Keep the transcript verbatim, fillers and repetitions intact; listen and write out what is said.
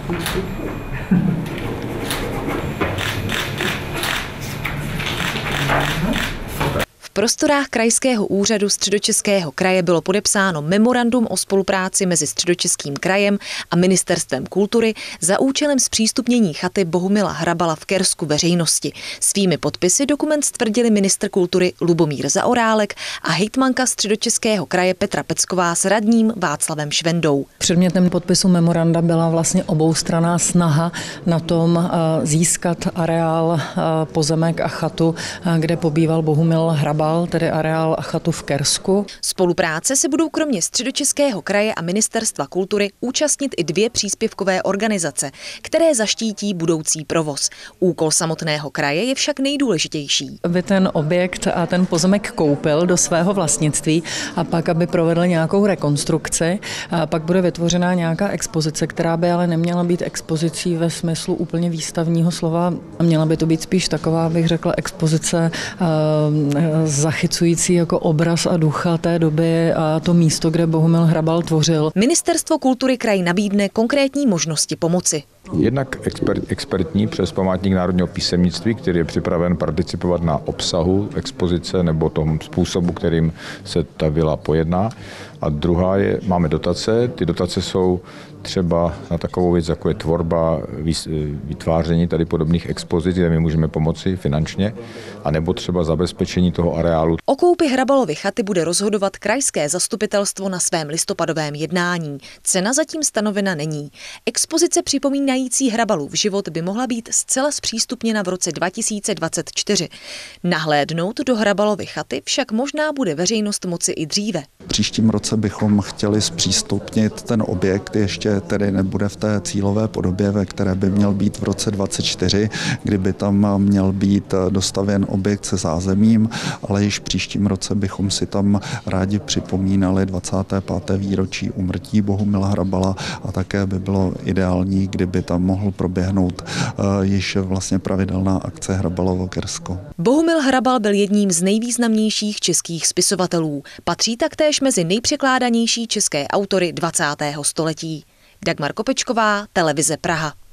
V prostorách Krajského úřadu Středočeského kraje bylo podepsáno memorandum o spolupráci mezi Středočeským krajem a Ministerstvem kultury za účelem zpřístupnění chaty Bohumila Hrabala v Kersku veřejnosti. Svými podpisy dokument stvrdili ministr kultury Lubomír Zaorálek a hejtmanka Středočeského kraje Petra Pecková s radním Václavem Švendou. Předmětem podpisu memoranda byla vlastně oboustranná snaha na tom získat areál, pozemek a chatu, kde pobýval Bohumil Hrabal, tedy areál a chatu v Kersku. Spolupráce se budou kromě Středočeského kraje a Ministerstva kultury účastnit i dvě příspěvkové organizace, které zaštítí budoucí provoz. Úkol samotného kraje je však nejdůležitější. Aby ten objekt a ten pozemek koupil do svého vlastnictví a pak, aby provedl nějakou rekonstrukci, a pak bude vytvořená nějaká expozice, která by ale neměla být expozicí ve smyslu úplně výstavního slova. Měla by to být spíš taková, bych řekla, expozice zachycující jako obraz a ducha té doby a to místo, kde Bohumil Hrabal tvořil. Ministerstvo kultury kraj nabídne konkrétní možnosti pomoci. Jednak expert, expertní přes Památník národního písemnictví, který je připraven participovat na obsahu expozice nebo tom způsobu, kterým se ta vila pojedná. A druhá je, máme dotace. Ty dotace jsou třeba na takovou věc, jako je tvorba, vytváření tady podobných expozic, kde my můžeme pomoci finančně, anebo třeba zabezpečení toho areálu. O koupi Hrabalovy chaty bude rozhodovat krajské zastupitelstvo na svém listopadovém jednání. Cena zatím stanovena není. Expozice připomínající Hrabalův život by mohla být zcela zpřístupněna v roce dva tisíce dvacet čtyři. Nahlédnout do Hrabalovy chaty však možná bude veřejnost moci i dříve. V příštím roce bychom chtěli zpřístupnit ten objekt, ještě tedy nebude v té cílové podobě, ve které by měl být v roce dvacet čtyři, kdyby tam měl být dostavěn objekt se zázemím, ale již v příštím roce bychom si tam rádi připomínali dvacáté páté výročí úmrtí Bohumila Hrabala a také by bylo ideální, kdyby tam mohl proběhnout uh, již vlastně pravidelná akce Hrabalovo Kersko. Bohumil Hrabal byl jedním z nejvýznamnějších českých spisovatelů. Patří taktéž mezi nejpřekládanější české autory dvacátého století. Dagmar Kopečková, Televize Praha.